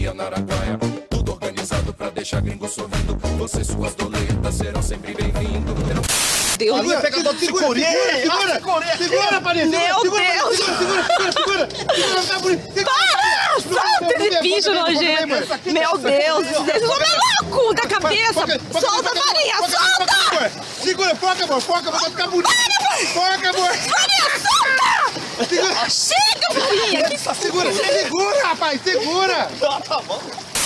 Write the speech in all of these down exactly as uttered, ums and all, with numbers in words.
academia na Araguaia. Tudo organizado pra deixar gringo sorrindo. Você e suas doletas serão sempre bem-vindos. Deus, segura, segura, segura, segura, segura, segura, Paris, meu segura, Deus, segura, segura, segura, segura, segura, para, solta esse bicho nojento, meu Deus, esse homem é louco da cabeça, solta a varinha, solta, segura, foca, amor, foca, vai ficar bonito, foca, amor, varinha, solta, chega, varinha, segura, segura, rapaz, segura, tá bom.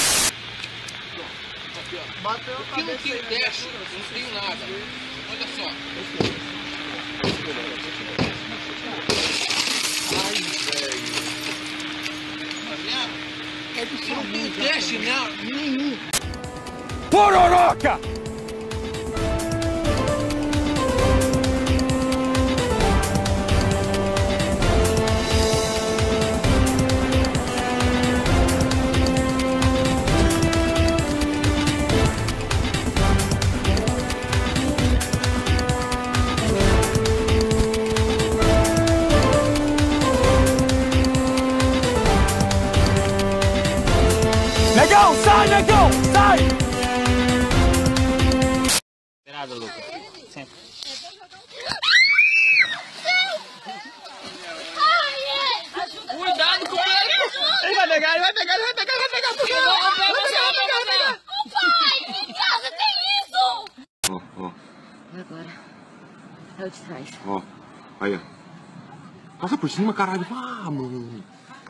Bateu a cabeça. Não tem teste, não tem nada. Olha só. Ai, velho. Tá vendo? Não tem teste, não. Nenhum. Pororoca! Negão, sai, negão, sai! Esperado, Lucas. Sempre. Cuidado com ele! ele vai pegar, ele vai pegar, ele vai pegar, ele vai pegar, vai pegar, vai pegar, vai pegar. Ô pai, em casa tem isso! Ó, ó. E agora? É o de trás. Ó, aí, ó. Passa por cima, caralho. Ah, mano.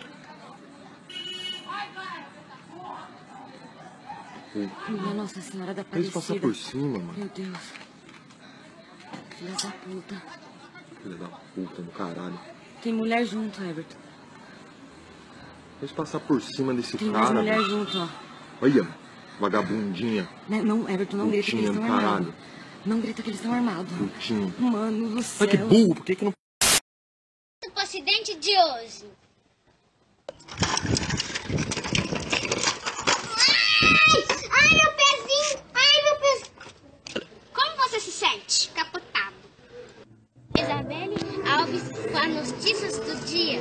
Minha Nossa Senhora da Eles Aparecida. passar por cima, mano. Meu Deus. Filha da puta. Filha da puta do caralho. Tem mulher junto, Everton. Eles passar por cima desse Tem mais cara. mulher mano. junto, ó. Olha, vagabundinha. Né, Não, Everton, não grita que eles Putinha estão do caralho. armados. Não grita que eles estão armados. Putinha. Mano do céu. Ai, que burro, por que que não... O acidente de hoje. Ai, meu pezinho! Ai, meu pezinho! Como você se sente? Capotado. Isabelle Alves com as notícias do dia.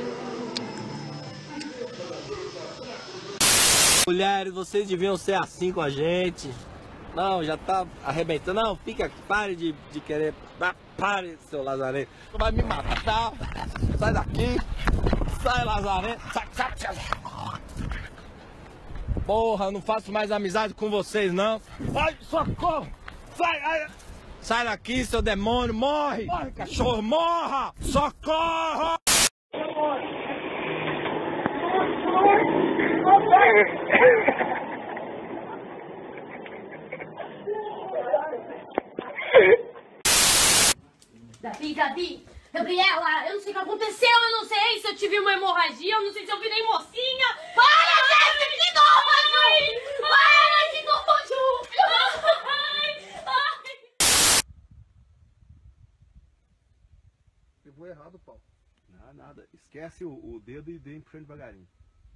Mulheres, vocês deviam ser assim com a gente. Não, já tá arrebentando. Não, fica, pare de, de querer. Ah, pare, seu Lazarento. Vai me matar. Sai daqui. Sai, Lazarento. Sai, sai, sai. Porra, não faço mais amizade com vocês, não. Ai, socorro. Sai, ai. Sai daqui, seu demônio. Morre. Morre, cachorro. Morra. Socorro. Davi, Davi, Gabriela, eu não sei o que aconteceu, eu não sei se eu tive uma hemorragia, eu não sei se eu virei mocinha. Para, Jéssica, de novo, mãe! Para, de novo, Ju! Ai, ai. Pegou errado, Paulo. Não, nada. Esquece o, o dedo e dê em frente devagarinho.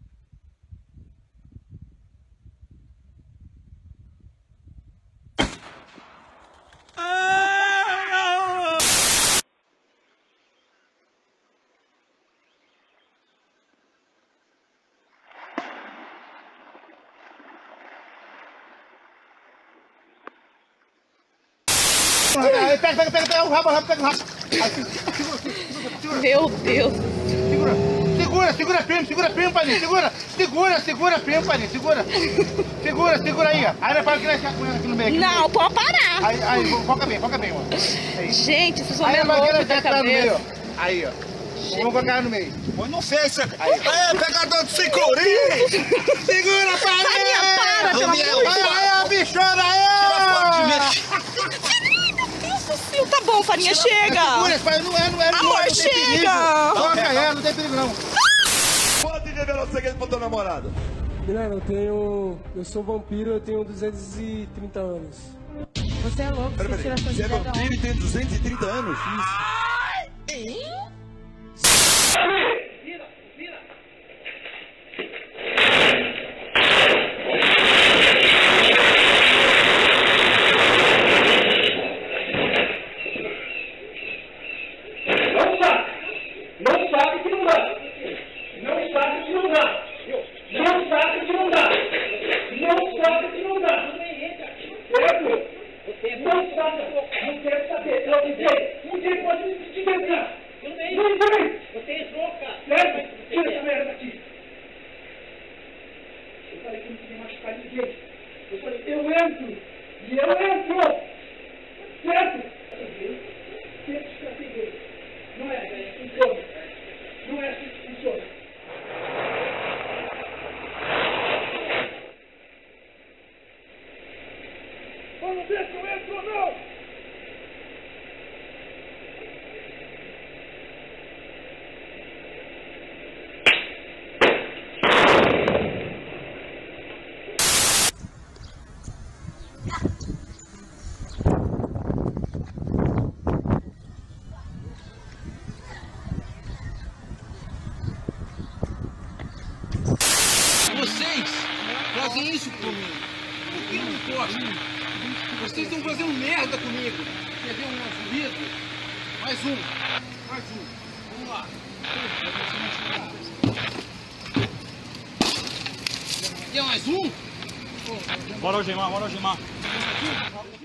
Pega, pega, pega, pega o rabo, rabo, pega o rabo. Segura, segura, segura. Meu Deus. Segura, segura, segura firme, segura firme, Paninho, segura, segura, segura firme, Paninho, segura, segura, segura aí, ó. Aí para que nós ficamos aqui no meio. Aqui Não, no meio. pode parar. Aí, aí, foca bem, foca bem, ó. Aí. Gente, vocês são Aí meio vai loucos que da nós ficamos no meio, cabeça. ó. Aí, ó. Vamos colocar ela no meio. Põe no Face. Aí, É, pegador de cincurinha. segura, Paninho! Para, pelo amor de Deus. Aí, ó, bichona, aí, ó. Sim, tá bom, Farinha, chega. Segura, pai, não é, não é, não Amor, é, não tem perigo. chega. Toca ela, não tem perigo, não. Pode revelar o segredo pra tua namorada. Milena, eu tenho... Eu sou vampiro, eu tenho duzentos e trinta anos. Você é louco, Pera, você tira pera, sua você é idade da vampiro e tem duzentos e trinta anos? Não sabe! Não sabe que não dá! Não sabe que não dá! Não sabe que não dá! falei que não queria machucar ninguém. Eu falei, eu entro. E eu entro. Certo? Sempre estratégia. Não é assim que funciona. Não é assim que funciona. Vamos ver se eu entro ou não. Vocês fazem isso comigo. Por que não gostam? Vocês estão fazendo merda comigo. Quer ver um azulido? Mais um. Mais um. Vamos lá. Quer mais um? Bora, Algemar, bora, Algemar.